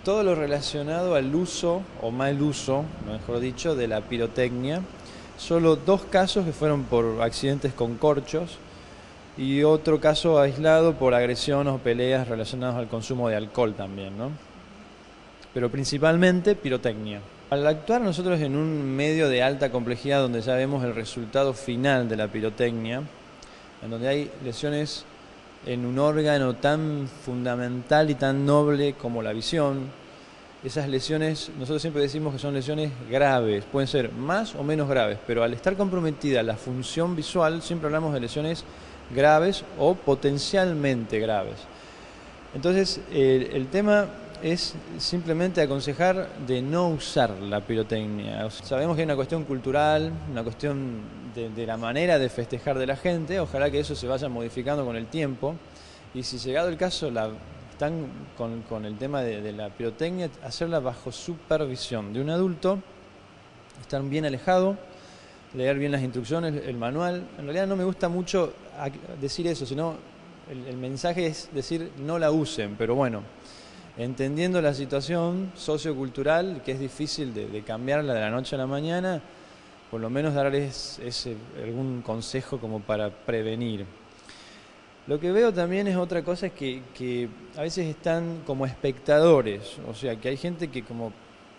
todo lo relacionado al uso, o mal uso, mejor dicho, de la pirotecnia. Solo 2 casos que fueron por accidentes con corchos y otro caso aislado por agresiones o peleas relacionadas al consumo de alcohol también, ¿no? Pero principalmente pirotecnia. Al actuar nosotros en un medio de alta complejidad donde ya vemos el resultado final de la pirotecnia, en donde hay lesiones en un órgano tan fundamental y tan noble como la visión, esas lesiones, nosotros siempre decimos que son lesiones graves, pueden ser más o menos graves, pero al estar comprometida la función visual, siempre hablamos de lesiones graves o potencialmente graves. Entonces, el tema es simplemente aconsejar de no usar la pirotecnia. O sea, sabemos que hay una cuestión cultural, una cuestión de la manera de festejar de la gente, ojalá que eso se vaya modificando con el tiempo, y si llegado el caso están con el tema de la pirotecnia, hacerla bajo supervisión de un adulto, estar bien alejado, leer bien las instrucciones, el manual. En realidad no me gusta mucho decir eso, sino el mensaje es decir no la usen, pero bueno, entendiendo la situación sociocultural, que es difícil de cambiarla de la noche a la mañana, por lo menos darles algún consejo como para prevenir. Lo que veo también es otra cosa, es que a veces están como espectadores, o sea, que hay gente que como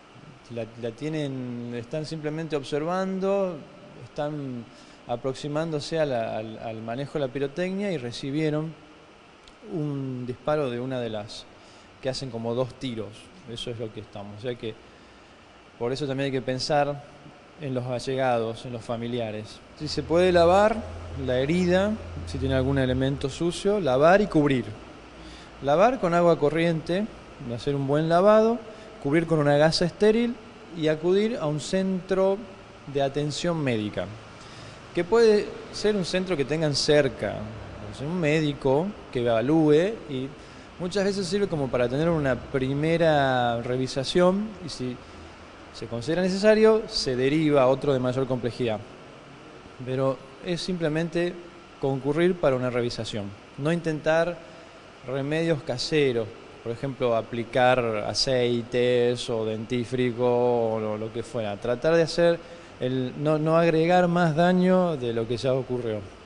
están simplemente observando, están aproximándose al manejo de la pirotecnia y recibieron un disparo de una de las que hacen como 2 tiros. Eso es lo que estamos. O sea que por eso también hay que pensar en los allegados, en los familiares. Si se puede lavar la herida, si tiene algún elemento sucio, lavar y cubrir. Lavar con agua corriente, hacer un buen lavado, cubrir con una gasa estéril y acudir a un centro de atención médica, que puede ser un centro que tengan cerca, un médico que evalúe, y muchas veces sirve como para tener una primera revisación, y si se considera necesario se deriva a otro de mayor complejidad, pero es simplemente concurrir para una revisación, no intentar remedios caseros, por ejemplo aplicar aceites o dentífrico o lo que fuera, tratar de hacer no agregar más daño de lo que ya ocurrió.